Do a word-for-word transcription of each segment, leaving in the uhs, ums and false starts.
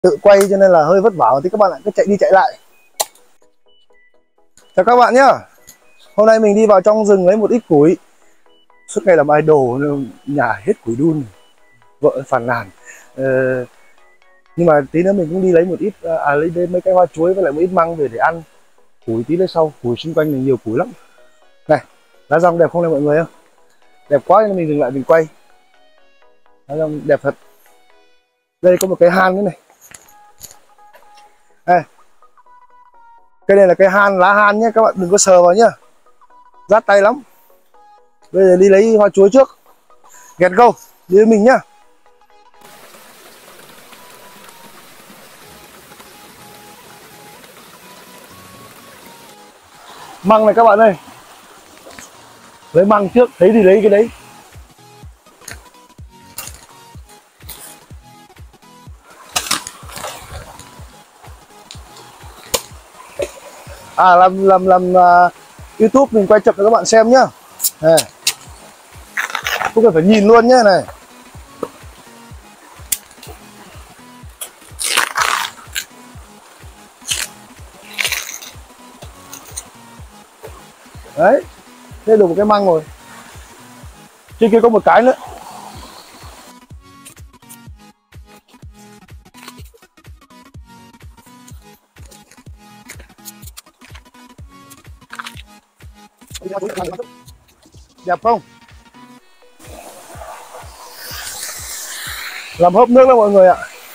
tự quay cho nên là hơi vất vả thì các bạn lại cứ chạy đi chạy lại. Chào các bạn nhá. Hôm nay mình đi vào trong rừng lấy một ít củi. Suốt ngày làm idol nhả hết củi đun, vợ phàn nàn. ờ, nhưng mà tí nữa mình cũng đi lấy một ít à lấy đến mấy cái hoa chuối với lại một ít măng về để ăn. Củi tí nữa sau, củi xung quanh này nhiều củi lắm. Này, lá rong đẹp không này mọi người không? Đẹp quá nên mình dừng lại mình quay. Lá rong đẹp thật. Đây có một cái han nữa này. Đây. Cái này là cái han, lá han nhé, các bạn đừng có sờ vào nhá, rát tay lắm. Bây giờ đi lấy hoa chuối trước. Get go, đi với mình nhá. Măng này các bạn ơi, lấy măng trước, thấy thì lấy cái đấy. À làm làm làm uh, YouTube mình quay chậm cho các bạn xem nhá. Này, không cần phải nhìn luôn nhé này. Đấy, đây được một cái măng rồi. Trên kia có một cái nữa. Đẹp không? Làm hớp nước đó mọi người ạ.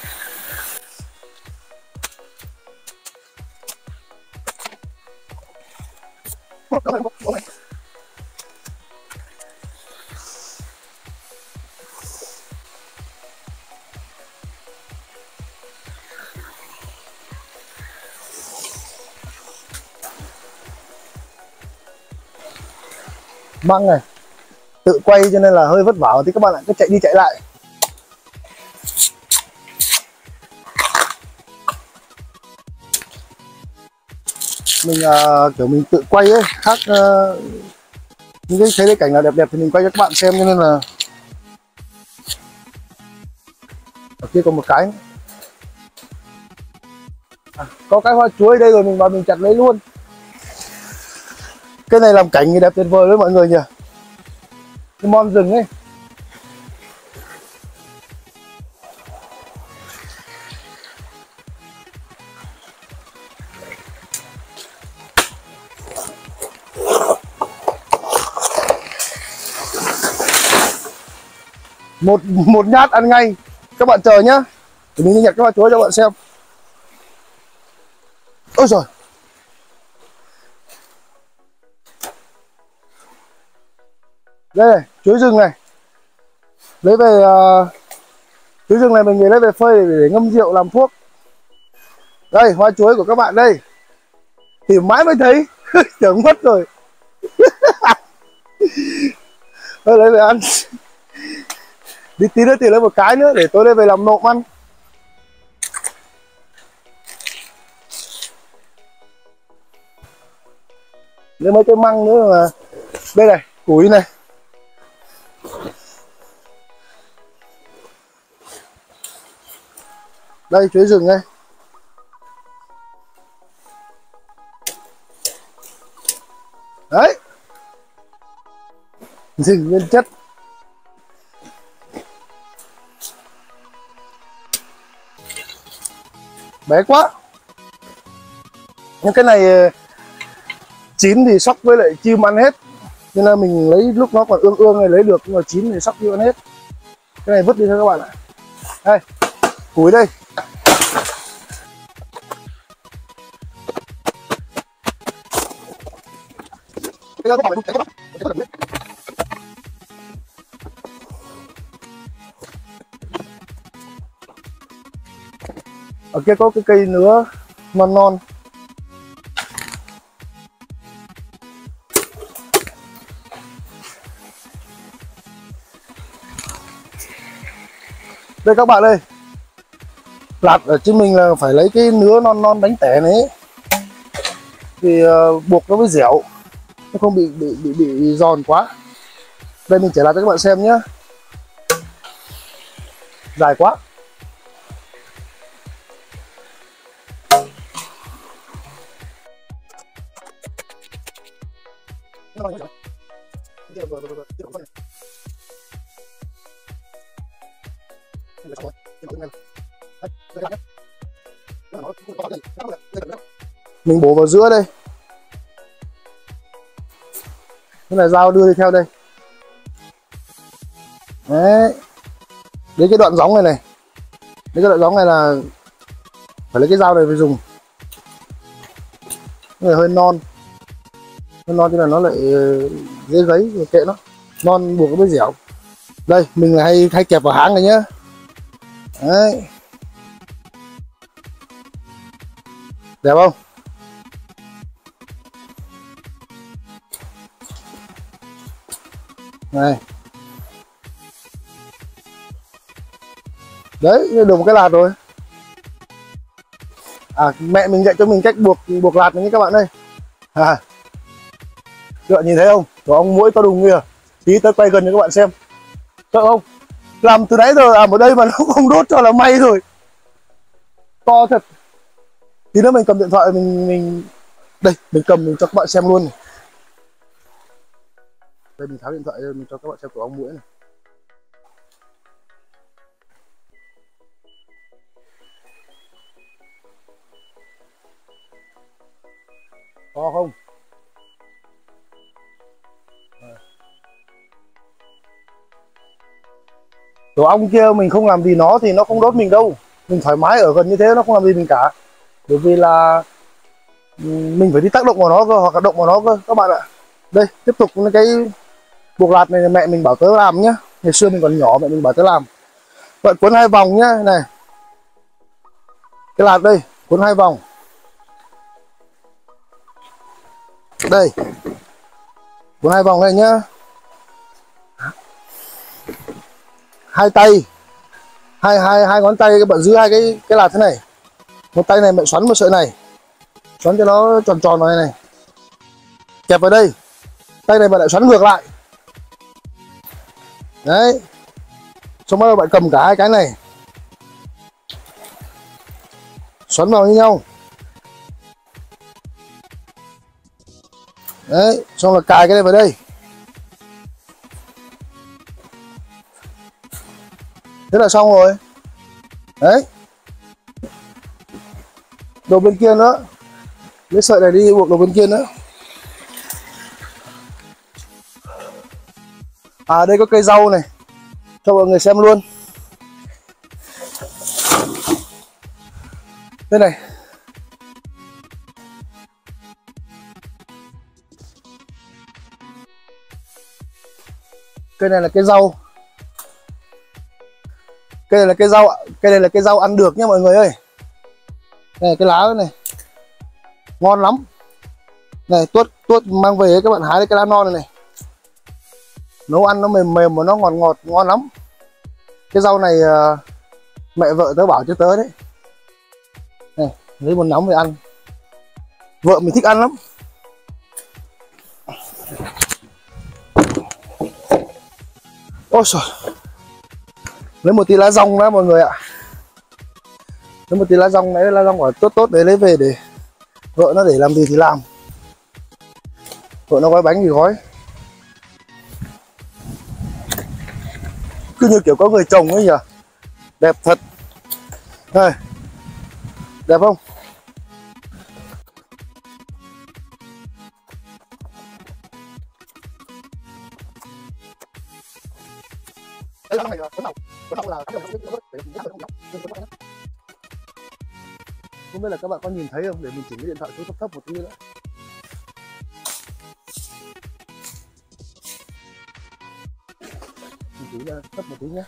Măng này, tự quay cho nên là hơi vất vả thì các bạn lại cứ chạy đi chạy lại. Mình uh, kiểu mình tự quay ấy, khác uh, những cái thấy cái cảnh nào đẹp đẹp thì mình quay cho các bạn xem, cho nên là ở kia còn một cái nữa. À, có cái hoa chuối đây rồi, mình vào mình chặt lấy luôn. Cái này làm cảnh đẹp tuyệt vời đấy mọi người nhỉ. Cái mon rừng ấy. Một một nhát ăn ngay. Các bạn chờ nhá. Để mình đi nhặt cái hoa chuối cho các bạn xem. Ôi giời. Đây này, chuối rừng này. Lấy về uh, chuối rừng này mình về lấy về phơi để, để ngâm rượu làm thuốc. Đây, hoa chuối của các bạn đây. Tìm mãi mới thấy. Tưởng mất rồi. Thôi lấy về ăn. Đi tí nữa thì lấy một cái nữa để tối nay về làm nộm ăn. Lấy mấy cái măng nữa mà. Đây này, củi này. Đây, chuối rừng đây. Đấy. Rừng nguyên chất. Bé quá. Nhưng cái này chín thì sóc với lại chim ăn hết, nên là mình lấy lúc nó còn ương ương này lấy được, nhưng mà chín thì sóc chim ăn hết. Cái này vứt đi thôi các bạn ạ. Đây, củi đây. Ở kia có cái cây nứa non non. Đây các bạn ơi, lạt ở trên mình là phải lấy cái nứa non non đánh tẻ này ấy. Thì uh, buộc nó mới dẻo, nó không bị bị bị bị giòn quá. Đây mình trả lại cho các bạn xem nhé. Dài quá. Mình bổ vào giữa đây. Thế là dao đưa đi theo đây. Đấy. Đến cái đoạn gióng này này. Đến cái đoạn gióng này là phải lấy cái dao này phải dùng. Cái này hơi non. Hơi non cho là nó lại dễ gấy, kệ nó. Non buộc với dẻo. Đây, mình là hay hay kẹp vào háng này nhá. Đấy. Đẹp không? Này. Đấy, được một cái lạt rồi. À, mẹ mình dạy cho mình cách buộc buộc lạt này các bạn ơi. À. Các bạn nhìn thấy không? Tổ ong muỗi to đùng kìa. Tí tới quay gần cho các bạn xem. Sợ không? Làm từ nãy giờ làm ở đây mà nó không đốt cho là may rồi. To thật. Tí nữa mình cầm điện thoại mình mình đây, mình cầm mình cho các bạn xem luôn này. Đây mình tháo điện thoại ra mình cho các bạn xem tổ ong muỗi này. To không? Tổ ong kia mình không làm gì nó thì nó không đốt mình đâu. Mình thoải mái ở gần như thế nó không làm gì mình cả. Bởi vì là mình phải đi tác động vào nó cơ, hoặc là động vào nó cơ các bạn ạ. Đây, tiếp tục cái buộc lạt này mẹ mình bảo tớ làm nhá. Ngày xưa mình còn nhỏ mẹ mình bảo tớ làm. Vậy cuốn hai vòng nhá, này. Cái lạt đây, cuốn hai vòng. Đây. Cuốn hai vòng này nhá. Hai tay. Hai hai hai ngón tay các bạn giữ hai cái cái lạt thế này. Một tay này mẹ xoắn một sợi này. Xoắn cho nó tròn tròn vào này này. Kẹp vào đây. Tay này bạn lại xoắn ngược lại. Đấy. Xong bắt đầu bạn cầm cả hai cái này. Xoắn vào như nhau. Đấy. Xong là cài cái này vào đây. Thế là xong rồi. Đấy. Đầu bên kia nữa. Lấy sợi này đi buộc đầu bên kia nữa. À đây có cây rau này. Cho mọi người xem luôn. Đây này. Cây này là cây rau. Cây này là cây rau, cây này là cây rau ăn được nhá mọi người ơi. Đây là cái lá này. Ngon lắm. Này tuốt tuốt mang về các bạn hái cái lá non này này. Nấu ăn nó mềm mềm mà nó ngọt ngọt ngon lắm. Cái rau này uh, mẹ vợ tớ bảo cho tớ đấy. Này, lấy một nóng về ăn. Vợ mình thích ăn lắm. Ôi trời. Lấy một tí lá rong đó mọi người ạ. Lấy một tí lá rong đấy, lá rong quả tốt tốt đấy lấy về để vợ nó để làm gì thì làm. Vợ nó gói bánh thì gói. Cứ như kiểu có người chồng ấy nhỉ. Đẹp thật. Đây. Đẹp không? Không biết là các bạn có nhìn thấy không, để mình chỉnh cái điện thoại xuống thấp thấp một tí nữa. Mình chỉnh ra thấp một tí nhé.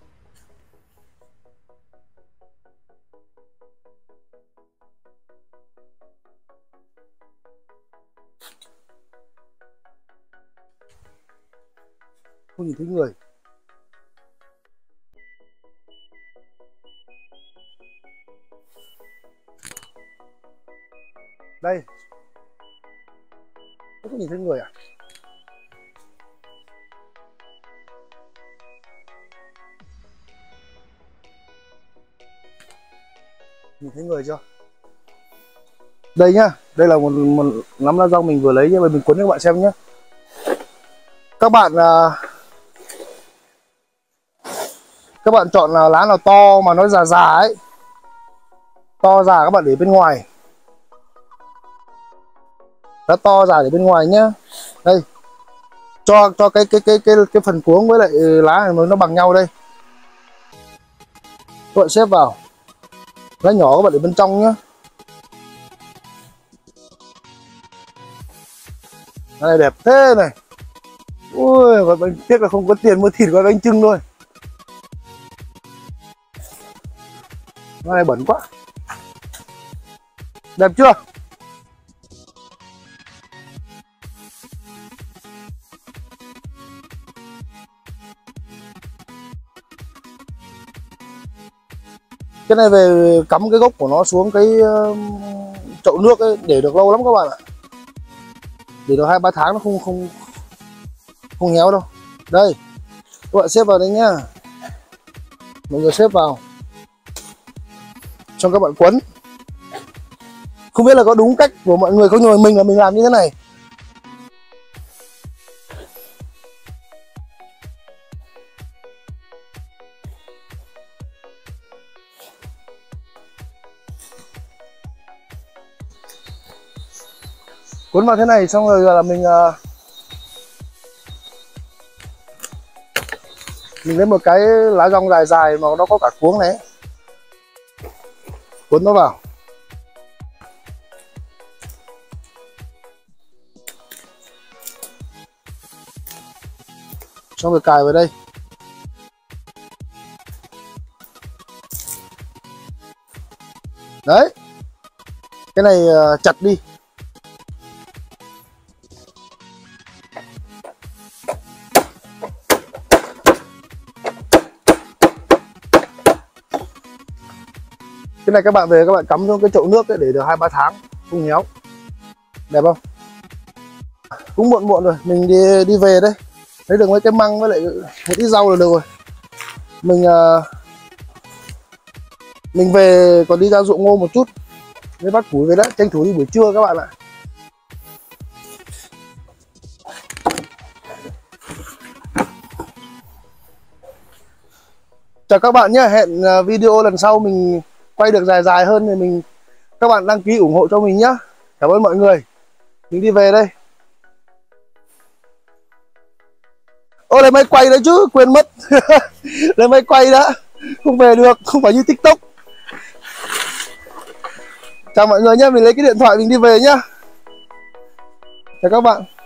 Không nhìn thấy người. Đây. Không có nhìn thấy người à? Nhìn thấy người chưa? Đây nhá, đây là một, một nắm lá rong mình vừa lấy nhưng mà mình cuốn cho các bạn xem nhé. Các bạn à, các bạn chọn là lá nào to mà nó già già ấy, to già các bạn để bên ngoài, lá to già để bên ngoài nhá. Đây, cho cho cái cái cái cái cái phần cuống với lại lá này nó bằng nhau đây, các bạn xếp vào. Lá nhỏ các bạn để bên trong nhá. Lá này đẹp thế này. Ui, và bánh tiếc là không có tiền mua thịt gói bánh chưng thôi. Lá này bẩn quá. Đẹp chưa? Cái này về cắm cái gốc của nó xuống cái uh, chậu nước ấy, để được lâu lắm các bạn ạ. Để được hai ba tháng nó không không không héo đâu. Đây, các bạn xếp vào đây nhá. Mọi người xếp vào. Xong các bạn quấn. Không biết là có đúng cách của mọi người không, nhưng mà mình là mình làm như thế này. Cuốn vào thế này xong rồi là mình uh, mình lấy một cái lá rong dài dài mà nó có cả cuống này, cuốn nó vào. Xong rồi cài vào đây. Đấy, cái này uh, chặt đi. Cái này các bạn về các bạn cắm trong cái chậu nước ấy để được hai ba tháng không héo. Đẹp không? Cũng muộn muộn rồi, mình đi đi về đây. Lấy được mấy cái măng với lại một ít rau là được rồi. Mình uh, mình về còn đi ra ruộng ngô một chút, mới bắt củi về đấy, tranh thủ đi buổi trưa các bạn ạ. Chào các bạn nhé, hẹn video lần sau mình quay được dài dài hơn thì mình các bạn đăng ký ủng hộ cho mình nhé. Cảm ơn mọi người. Mình đi về đây. Ô, lấy máy quay đấy chứ, quên mất. Lấy máy quay đã, không về được, không phải như TikTok. Chào mọi người nhé, mình lấy cái điện thoại mình đi về nhá. Chào các bạn.